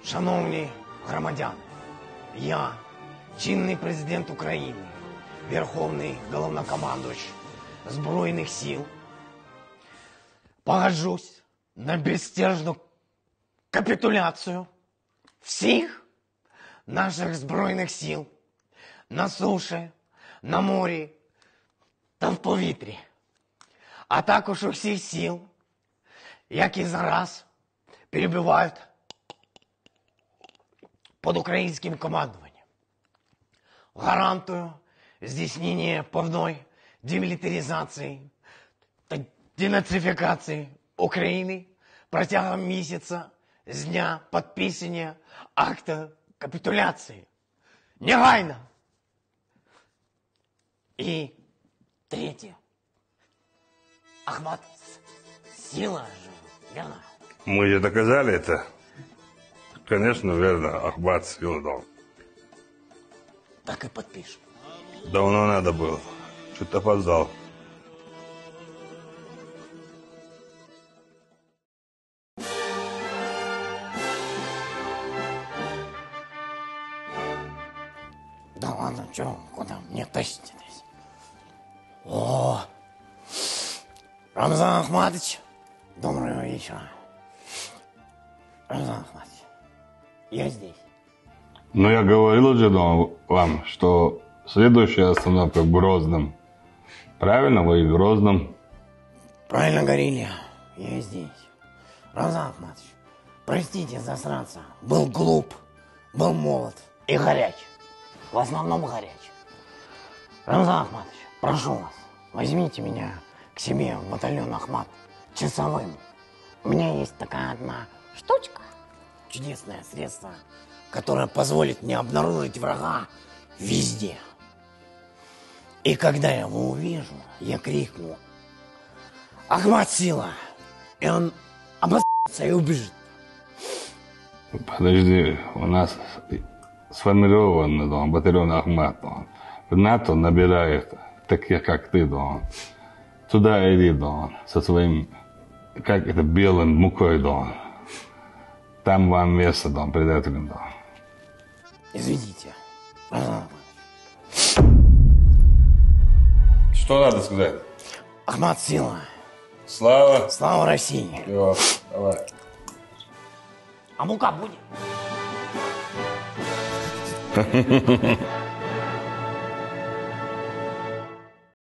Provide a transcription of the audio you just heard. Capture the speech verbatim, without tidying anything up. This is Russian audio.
Шановні громадяни, я, чинний президент України, Верховний Головнокомандувач Збройних сил, погоджусь на безстержну капітуляцію всіх наших Збройних сил на суші, на морі та в повітрі, а також усіх сил, які зараз перебувають під українським командуванням. Гарантую здійснення повної демілітаризації та денацифікації України протягом місяця з дня підписання акта капітуляції. Негайно! И третье. Ахмат, сила же, верно? Мы же доказали это. Конечно, верно, Ахмат сила дал. Так и подпишем. Давно надо было. Что-то опоздал. Да ладно, что, куда мне тащите здесь? О, Рамзан Ахматович, доброго вечера. Рамзан Ахматович, я здесь. Но я говорил уже вам, что следующая остановка в Грозном. Правильно, вы в Грозном? Правильно говорили, я здесь. Рамзан Ахматович, простите засранца, был глуп, был молод и горяч. В основном горяч. Рамзан Ахматович, прошу вас, возьмите меня к себе в батальон Ахмат часовым. У меня есть такая одна штучка, чудесное средство, которое позволит мне обнаружить врага везде. И когда я его увижу, я крикну: Ахмат сила! И он обосрется и убежит. Подожди, у нас сформирован да, батальон Ахмат. Да. В НАТО набирает таких, как ты, да. Туда иди, да, со своим, как это, белым мукой, да. Там вам место, да, предателям, да. Извините. Что надо сказать? Ахмат сила! Слава! Слава России! Йо, давай. А мука будет?